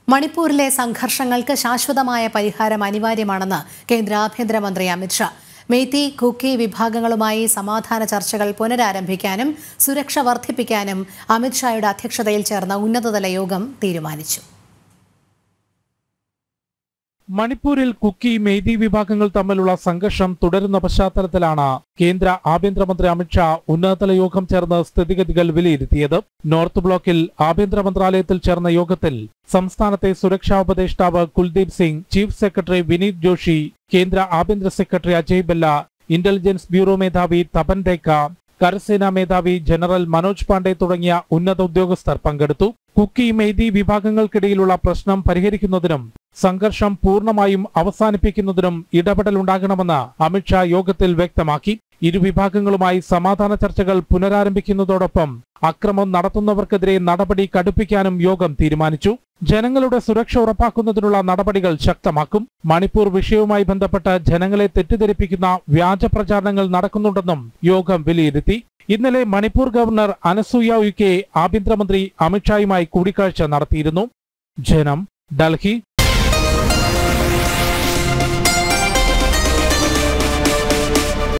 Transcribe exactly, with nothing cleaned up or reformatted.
മണിപ്പൂരിലെ സംഘർഷങ്ങൾക്ക് ശാശ്വതമായ പരിഹാരം അനിവാര്യമാണെന്ന് കേന്ദ്ര ആഭ്യന്തരമന്ത്രി അമിത് ഷാ. മേത്തി, കുക്കി വിഭാഗങ്ങളുമായി സമാധാന ചർച്ചകൾ പുനരാരംഭിക്കാനും സുരക്ഷ വർദ്ധിപ്പിക്കാനും അമിത് ഷായുടെ അധ്യക്ഷതയിൽ ചേർന്ന ഉന്നതതല യോഗം തീരുമാനിച്ചു. മണിപ്പൂരിൽ കുക്കി, മേതി വിഭാഗങ്ങൾ തമ്മിലുള്ള സംഘർഷം തുടരുന്ന പശ്ചാത്തലത്തിലാണ് കേന്ദ്ര ആഭ്യന്തരമന്ത്രി അമിത് ഷാ ഉന്നതതല യോഗം ചേർന്ന് സ്ഥിതിഗതികൾ വിലയിരുത്തിയത്. നോർത്ത് ബ്ലോക്കിൽ ആഭ്യന്തര മന്ത്രാലയത്തിൽ ചേർന്ന യോഗത്തിൽ സംസ്ഥാനത്തെ സുരക്ഷാ ഉപദേഷ്ടാവ് കുൽദീപ് സിംഗ്, ചീഫ് സെക്രട്ടറി വിനീത് ജോഷി, കേന്ദ്ര ആഭ്യന്തര secretary Ajay Bhalla, intelligence bureau മേധാവി തപൻ ദേക്ക, കരസേനാ മേധാവി ജനറൽ മനോജ് പാണ്ഡെ തുടങ്ങിയ ഉന്നത ഉദ്യോഗസ്ഥർ പങ്കെടുത്തു. കുക്കി, മേതി വിഭാഗങ്ങൾക്കിടയിലുള്ള പ്രശ്നം പരിഹരിക്കുന്നതിനും സംഘർഷം പൂർണ്ണമായും അവസാനിപ്പിക്കുന്നതിനും ഇടപെടലുണ്ടാകണമെന്ന് അമിത് ഷാ യോഗത്തിൽ വ്യക്തമാക്കി. ഇരുവിഭാഗങ്ങളുമായി സമാധാന ചർച്ചകൾ പുനരാരംഭിക്കുന്നതോടൊപ്പം അക്രമം നടത്തുന്നവർക്കെതിരെ നടപടി കടുപ്പിക്കാനും യോഗം തീരുമാനിച്ചു. ജനങ്ങളുടെ സുരക്ഷ ഉറപ്പാക്കുന്നതിനുള്ള നടപടികൾ ശക്തമാക്കും. മണിപ്പൂർ വിഷയവുമായി ബന്ധപ്പെട്ട് ജനങ്ങളെ തെറ്റിദ്ധരിപ്പിക്കുന്ന വ്യാജ പ്രചാരണങ്ങൾ നടക്കുന്നുണ്ടെന്നും യോഗം വിലയിരുത്തി. ഇന്നലെ മണിപ്പൂർ ഗവർണർ അനസൂയ ഉയ്ക്കെ ആഭ്യന്തരമന്ത്രി അമിത് ഷായുമായി കൂടിക്കാഴ്ച നടത്തിയിരുന്നു. ജനം, ഡൽഹി.